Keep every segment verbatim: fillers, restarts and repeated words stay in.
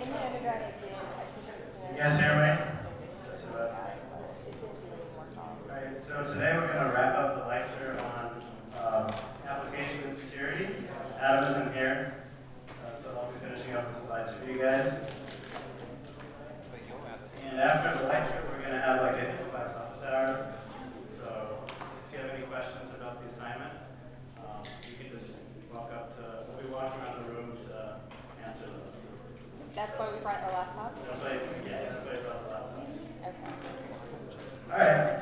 You guys hear me? Alright, so today we're going to wrap up the lecture on uh, application and security. Adam isn't here, uh, so I'll be finishing up the slides for you guys. And after the lecture, we're going to have like a class office hours. So if you have any questions about the assignment, um, you can just walk up to, we'll be walking around the room to answer those. That's why we brought the laptop? That's why, yeah, that's why I brought the laptop. Okay. All right.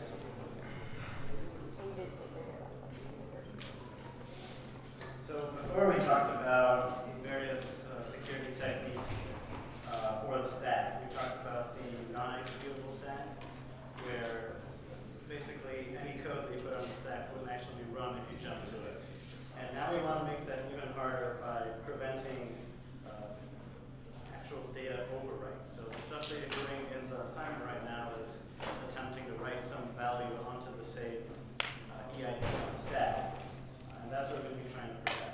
So before we talked about various uh, security techniques uh, for the stack, we talked about the non-executable stack, where basically any code that you put on the stack wouldn't actually run if you jump to it. And now we want to make that even harder by preventing uh, actual data overwrite. So the stuff that you're doing in the assignment right now is attempting to write some value onto the saved uh, E I D on the stack. And that's what we're going to be trying to prevent.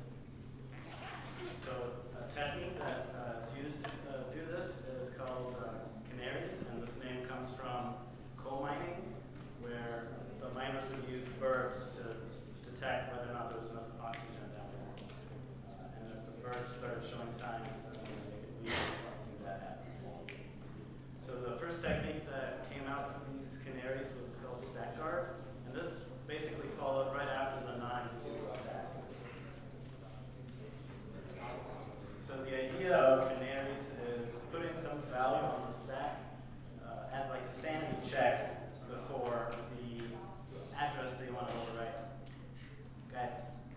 So a technique that uh, is used to uh, do this is called uh, canaries, and this name comes from coal mining, where the miners would use birds to detect whether or not there was enough oxygen down there. Uh, and if the birds started showing signs, then they could leave something that happened. So the first technique that came out from these canaries was called stack guard, and this basically followed right after the non-executable stack. So the idea of canaries is putting some value on the stack uh, as like a sanity check before the address that you want to overwrite. Guys?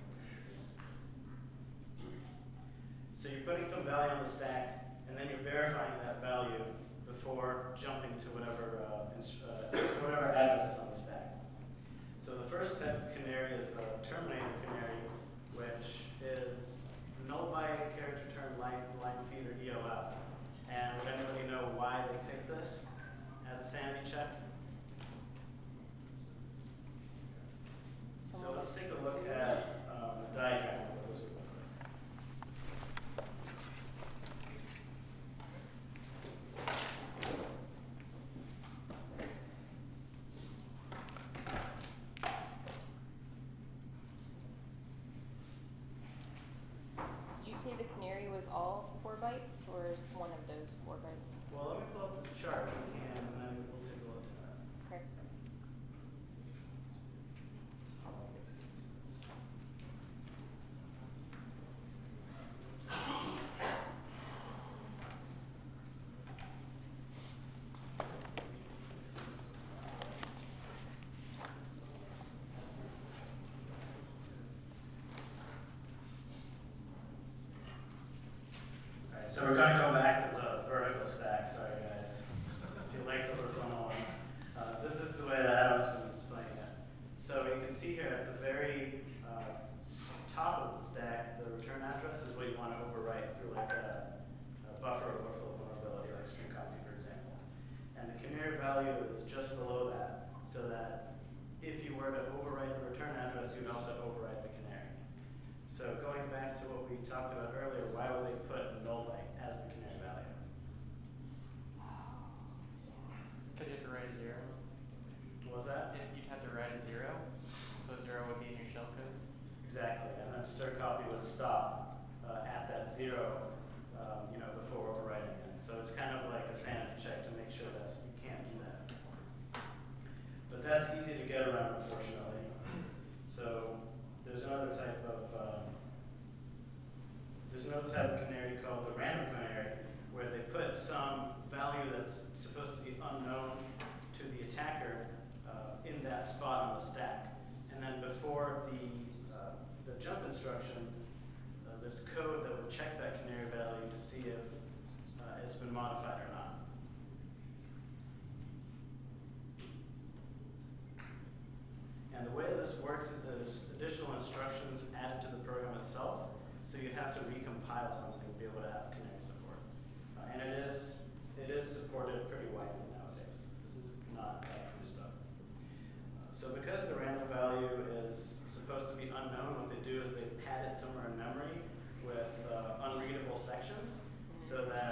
So you're putting some value on the stack, and then you're verifying that value before jumping to whatever uh, uh, whatever address is on the stack. So the first type of canary is the terminator canary, which is null byte carriage return line, line feed, or E O F. And would anybody know why they picked this as a sanity check? So let's take a look at um, the diagram of what this would look like. Did you say the canary was all four bytes, or is one of those four bytes? Well, let me pull up this chart if we can, and then we'll take a look at that. Okay. So we're going to go back to the vertical stack. Sorry, guys. If you like the horizontal one. Uh, this is the way that Adam's been explaining it. So you can see here at the very uh, top of the stack, the return address is what you want to overwrite through like a, a buffer overflow vulnerability, like string copy, for example. And the canary value is just below that, so that if you were to overwrite the return address, you'd also overwrite the canary. So going back to what we talked about earlier, why would they put null byte as the canary value? Because you have to write a zero. What was that? You'd have to write a zero, so a zero would be in your shell code. Exactly, and then stir copy would stop uh, at that zero, um, you know, before overwriting it. So it's kind of like a sanity check to make sure that you can't do that. But that's easy to get around, unfortunately. So there's another type of um, there's another type of canary called the random canary, where they put some value that's supposed to be unknown to the attacker uh, in that spot on the stack. And then before the uh, the jump instruction, uh, there's code that would check that canary value to see if uh, it's been modified or not. And the way this works is there's additional instructions added to the program itself, so you'd have to recompile something to be able to have canary support. Uh, and it is it is supported pretty widely nowadays. This is not uh, new stuff. Uh, so because the random value is supposed to be unknown, what they do is they pad it somewhere in memory with uh, unreadable sections, so that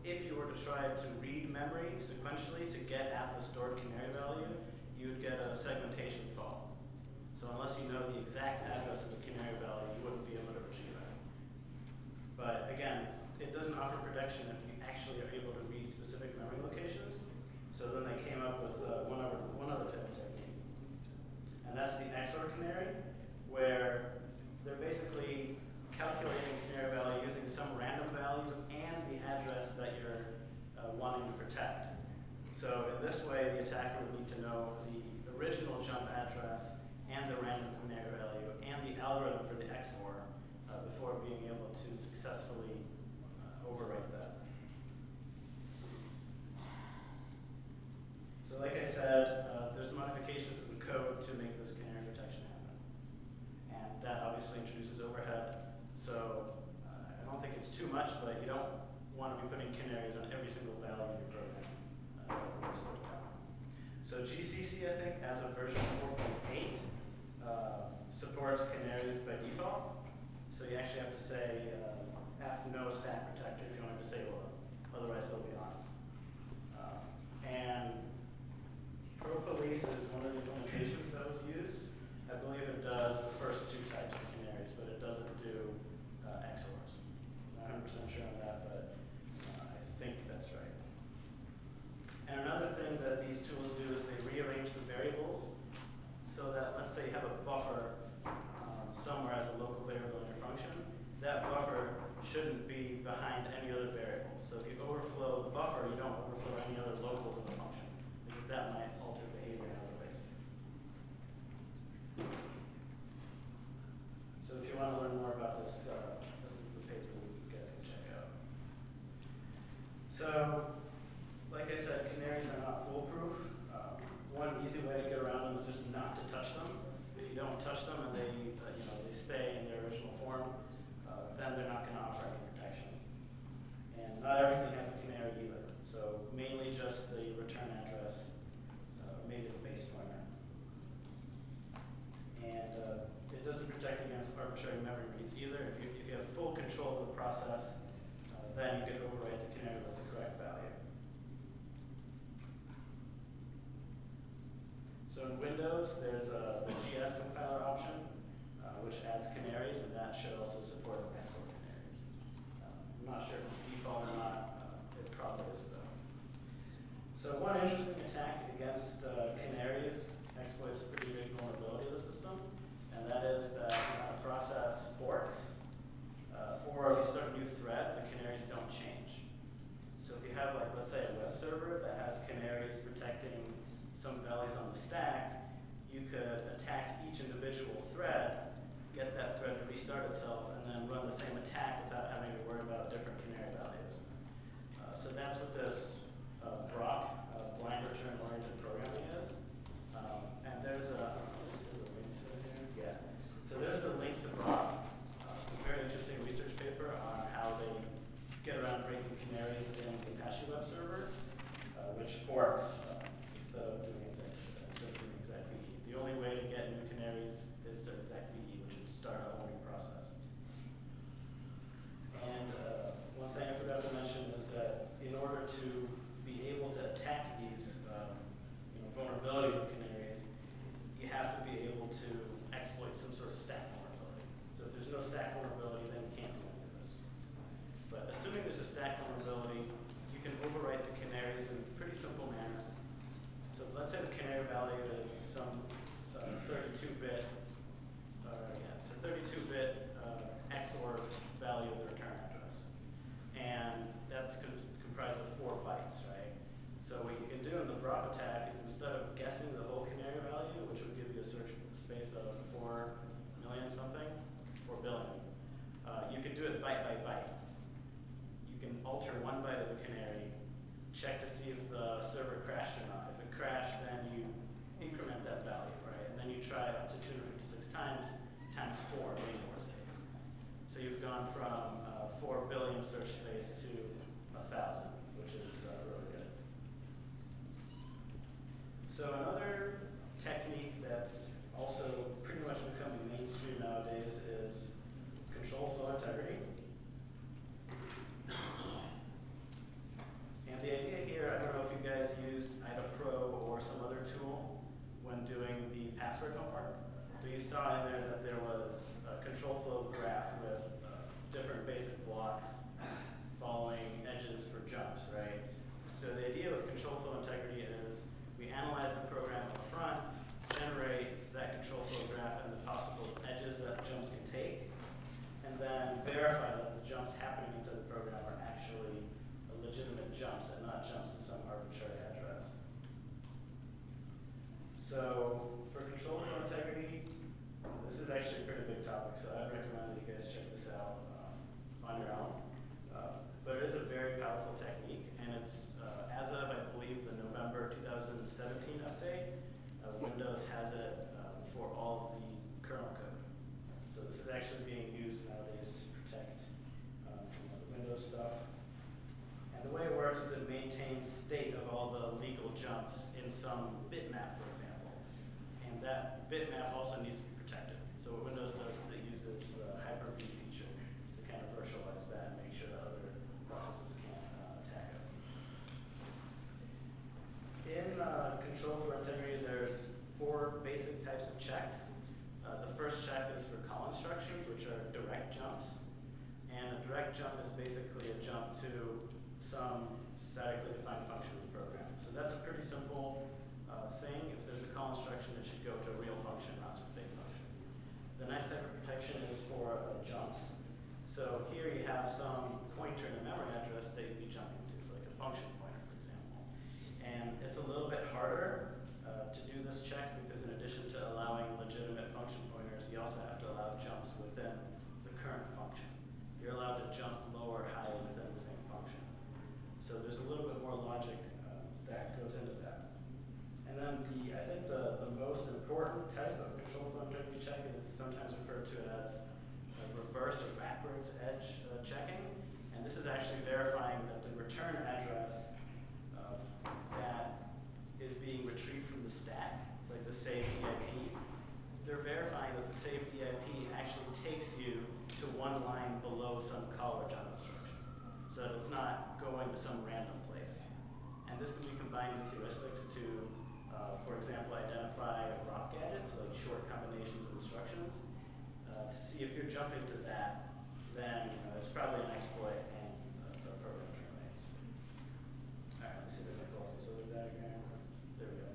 if you were to try to read memory sequentially to get at the stored canary value, you would get a segmentation fault. So unless you know the exact address of the canary value, you wouldn't be able to retrieve it. But again, it doesn't offer protection if you actually are able to read specific memory locations. So then they came up with uh, one other one other type of technique, and that's the X O R canary, where they're basically calculating canary value using some random value and the address that you're uh, wanting to protect. So in this way, the attacker would need to know the original jump address and the random canary value and the algorithm for the X O R uh, before being able to successfully uh, overwrite that. So like I said, uh, there's modifications to the code to make this canary protection happen. And that obviously introduces overhead. So uh, I don't think it's too much, but you don't want to be putting canaries on every single value in your program. Uh, so G C C, I think, as of version four point eight, uh, supports canaries by default. So you actually have to say uh, F no stack protector if you want to disable them. Otherwise, they'll be on. Uh, and ProPolice is one of the implementations that was used. I believe it does the first two types of canaries, but it doesn't do uh, X O Rs. I'm not one hundred percent sure on that, but uh, I think that's right. And another thing that these tools do is they rearrange the variables so that, let's say you have a buffer um, somewhere as a local variable in your function. That buffer shouldn't be behind any other variables. So if you overflow the buffer, you don't overflow any other locals in the function, because that might alter behavior in other ways. So if you want to learn more about this, uh, this is the paper you guys can check out. So, like I said, canaries are not foolproof. Um, one easy way to get around them is just not to touch them. If you don't touch them and they, uh, you know, they stay in their original form, uh, then they're not going to offer any protection. And not everything has a canary either. So mainly just the return address, uh, maybe the base pointer. And uh, it doesn't protect against arbitrary memory reads either. If you, if you have full control of the process, uh, then you can overwrite the canary with the correct value. So in Windows, there's a, the G S compiler option, uh, which adds canaries, and that should also support X O R canaries. Uh, I'm not sure if it's default or not. Uh, it probably is, though. So one interesting attack against uh, canaries exploits a pretty big vulnerability of the system, and that is that when a process forks, uh, or if you start a new thread, the canaries don't change. So if you have, like, let's say a web server that has canaries protecting some values on the stack, you could attack each individual thread, get that thread to restart itself, and then run the same attack without having to worry about different canary values. Uh, so that's what this uh, B R O C, uh, blind return oriented programming is. Um, and there's a, there's a link to it here. Yeah. So there's a link to B R O C. Uh, it's a very interesting research paper on how they get around breaking canaries in the Apache web server, uh, which forks uh, instead of doing exec, instead of doing exec V E. The only way to get new canaries is to exec V E, which would start a whole new process. And uh, one thing I forgot to mention is that in order to be able to attack these um, you know, vulnerabilities of canaries, you have to be able to exploit some sort of stack vulnerability. So if there's no stack vulnerability, then you can't do any of this. But assuming there's a stack vulnerability, you can overwrite the canaries in a pretty simple manner. So let's say the canary value is some thirty-two bit, uh, uh, yeah, it's a thirty-two bit uh, X O R value of the return address. And that's com comprised of four bytes, right? So what you can do in the B R O C attack is instead of guessing the whole canary value, which would give you a search space of four million something, four billion, uh, you can do it byte by byte. You can alter one byte of the canary, check to see if the server crashed or not. If it crashed, then you increment that value, right? And then you try up to two hundred fifty-six times, times four, many more states. So you've gone from uh, four billion search space to a thousand, which is uh, really good. So another technique that's also pretty much becoming mainstream nowadays is control flow integrity. blocks, following edges for jumps, right? So the idea with control flow integrity is we analyze the program up front, generate that control flow graph and the possible edges that jumps can take, and then verify that the jumps happening inside the program are actually legitimate jumps and not jumps to some arbitrary address. So for control flow integrity, this is actually a pretty big topic, so I'd recommend that you guys check this out um, on your own. Uh, but it is a very powerful technique, and it's, uh, as of, I believe, the November two thousand seventeen update, uh, Windows has it uh, for all of the kernel code. So this is actually being used nowadays to protect um, you know, the Windows stuff. And the way it works is it maintains state of all the legal jumps in some bitmap, for example. And that bitmap also needs to be protected. So what Windows does is it uses the Hyper-V feature to kind of virtualize that and make sure that other processes can't uh, attack it. In uh, control flow integrity, there's four basic types of checks. Uh, the first check is for call instructions, which are direct jumps. And a direct jump is basically a jump to some statically defined function in the program. So that's a pretty simple uh, thing. If there's a call instruction, it should go to a real function, not some fake function. The next type of protection is for uh, jumps. So here you have some pointer in a memory address that you'd be jumping to, so like a function pointer, for example. And it's a little bit harder uh, to do this check because in addition to allowing legitimate function pointers, you also have to allow jumps within the current function. You're allowed to jump low or high within the same function. So there's a little bit more logic uh, that goes into that. And then the, I think the, the most important type of control flow integrity check is sometimes referred to as uh, reverse or backwards edge uh, checking. And this is actually verifying that the return address uh, that is being retrieved from the stack, it's like the save E I P. They're verifying that the save E I P actually takes you to one line below some call or jump instruction. So that it's not going to some random place. And this can be combined with heuristics to, uh, for example, identify rock gadgets, like short combinations of instructions, uh, to see if you're jumping to that, then you know, it's probably an exploit and uh, the program terminates. All right, let me see if I can pull this over diagram. There we go.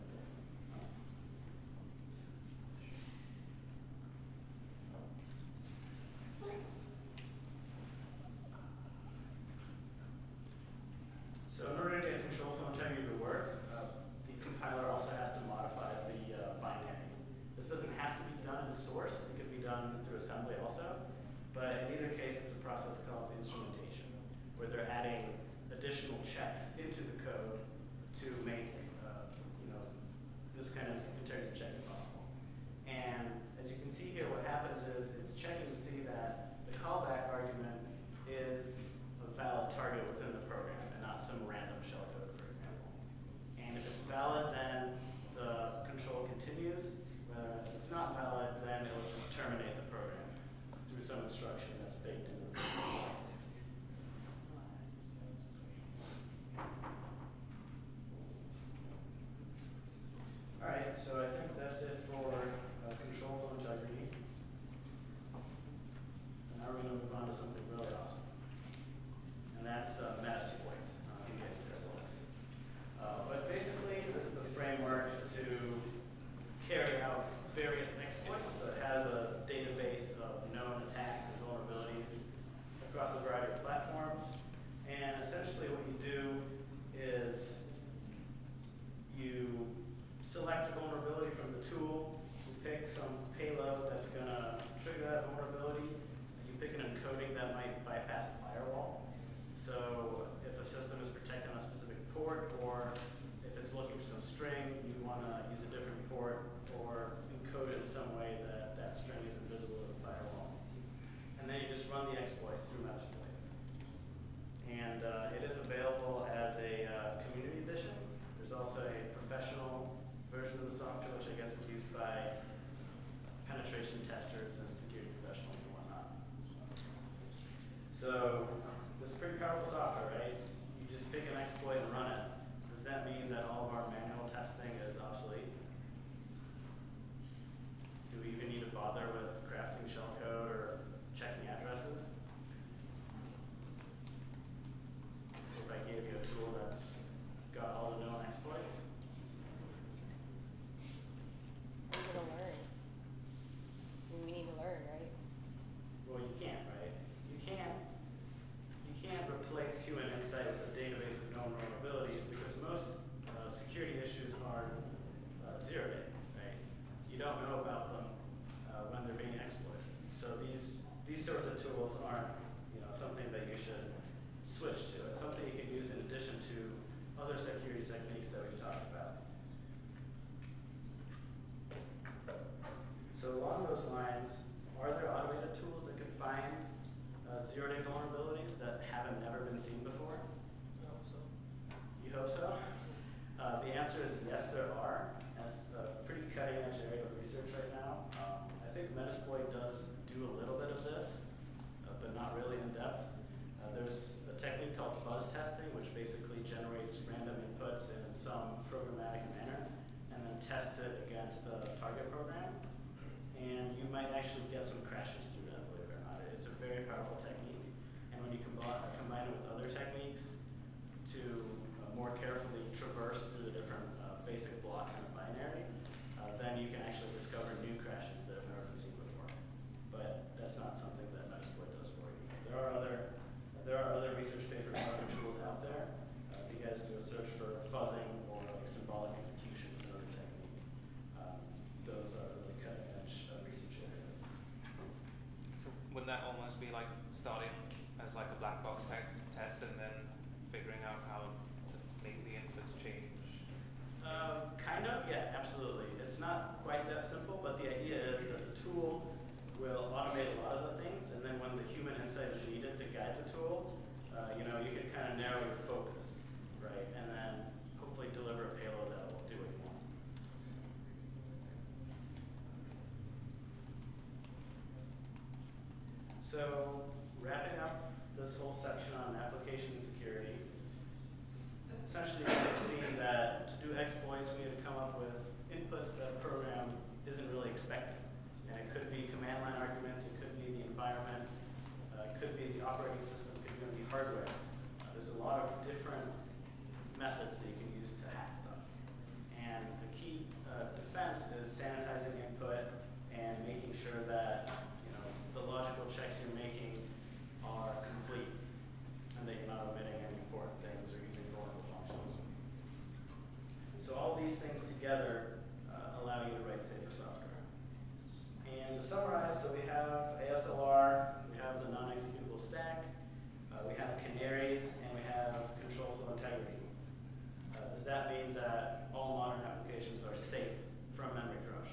So in order to get control flow integrity to work, uh, the compiler also has to modify the uh, binary. This doesn't have to be done in source. It could be done through assembly also. But in either case, it's a process called instrumentation, where they're adding additional checks into the code to make uh, you know, this kind of integrity checking possible. And as you can see here, what happens is it's checking to see that the callback argument is a valid target within the program and not some random shellcode, for example. And if it's valid, then the control continues. Whereas if it's not valid, then it will just terminate the program through some instruction that's baked into the program. All right, so I think that's it for uh, control flow integrity. And now we're going to move on to something really awesome. And that's uh, Metasploit. Uh, you guys heard of this. Uh, but basically, this is a framework to carry out various exploits. So it has a database of known attacks and vulnerabilities across a variety of platforms. And essentially what you do is you select a vulnerability from the tool, you pick some payload that's going to trigger that vulnerability, and you pick an encoding that might bypass a firewall. So if a system is protected on a specific port, or if it's looking for some string, you want to use a different port, or encode it in some way that that string is invisible to the firewall. And then you just run the exploit through Metasploit. never been seen before? I hope so. You hope so? Uh, the answer is yes, there are. That's a pretty cutting edge area of research right now. Um, I think Metasploit does do a little bit of this, uh, but not really in depth. Uh, there's a technique called fuzz testing, which basically generates random inputs in some programmatic manner and then tests it against the target program. And you might actually get some crashes through that, believe it or not. It's a very powerful technique. And when you combine, combine it with other techniques to uh, more carefully traverse through the different uh, basic blocks in a binary, uh, then you can actually discover new crashes that have never been seen before. But that's not something that Metasploit does for you. There are other, there are other research papers and other tools out there. Uh, if you guys do a search for fuzzing or like symbolic execution as another technique, um, those are really cutting edge uh, research areas. So would that almost be like starting as like a black box text test and then figuring out how to make the inputs change? Uh, kind of, yeah, absolutely. It's not quite that simple, but the idea is that the tool will automate a lot of the things, and then when the human insight is needed to guide the tool, uh, you know, you can kind of narrow your focus, right? And then hopefully deliver a payload that will do what you want. So, wrapping up this whole section on application security, essentially we've seen that to do exploits, we have to come up with inputs that a program isn't really expecting. And it could be command line arguments, it could be the environment, uh, it could be the operating system, it could even be hardware. Uh, there's a lot of different methods that you can use to hack stuff. And the key uh, defense is sanitizing input and making sure that you know the logical checks you're making are complete and that you're not omitting any important things or using vulnerable functions. So all these things together uh, allow you to write safer software. And to summarize, so we have A S L R, we have the non-executable stack, uh, we have canaries, and we have control flow integrity. Uh, does that mean that all modern applications are safe from memory corruption?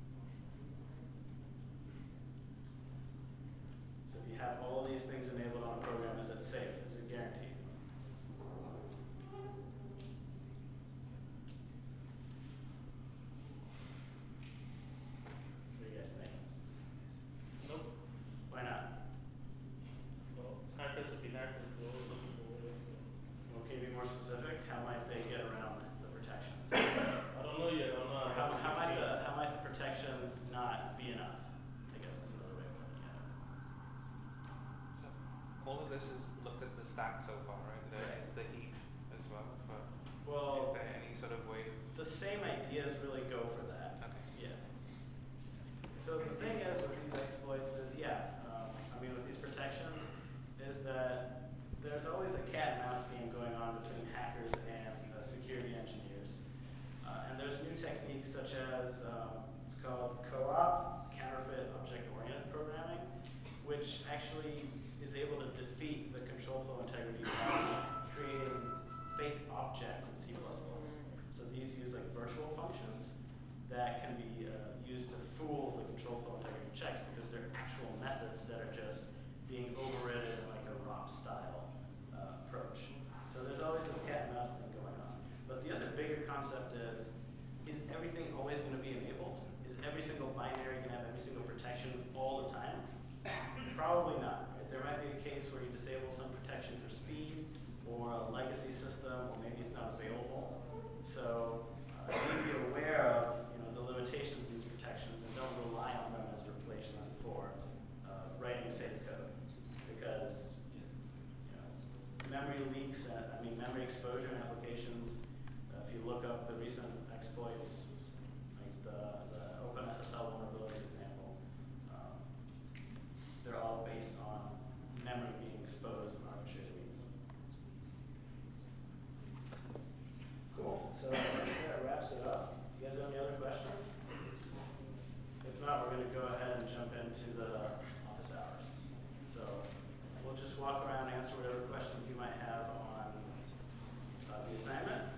So if you have all these things enabled on a program, is it safe? Is it guaranteed? What do you guys think? Nope. Why not? Well, hackers will be hackers. They're always looking for ways. So. Well, can you be more specific? How might they get around the protections? I don't know yet. I'm not. How, how might sixteen. the how might the protections not be enough? I guess is another way of looking at it. So all of this is looked at the stack so far, right? There Right. is the heap as well. For, Well, is there any sort of way of the same ideas really go for that. okay. Yeah. So the thing is with these exploits is, yeah, um, I mean with these protections, is that there's always a cat and mouse game going on between hackers and uh, security engineers. Uh, and there's new techniques such as, um, it's called co-op, counterfeit object-oriented programming, which actually is able to defeat the control flow integrity by creating fake objects in C plus plus. So these use like virtual functions that can be uh, used to fool the control flow integrity checks because they're actual methods that are just being overridden in like a R O P style uh, approach. So there's always this cat and mouse thing going on. But the other bigger concept is, is everything always going to be enabled? Is every single binary going to have every single protection all the time? Probably not. Right? There might be a case where you disable some protection for speed or a legacy system, or maybe it's not available. So uh, you need to be aware of you know, the limitations of these protections and don't rely on them as a replacement for uh, writing safe code. Because you know, memory leaks, and, I mean memory exposure in applications, uh, if you look up the recent exploits, like the, the OpenSSL vulnerability example, um, they're all based on memory being exposed in arbitrary means. Cool. So I think that wraps it up. You guys have any other questions? If not, we're going to go ahead and jump into the office hours. So we'll just walk around and answer whatever questions you might have on uh, the assignment.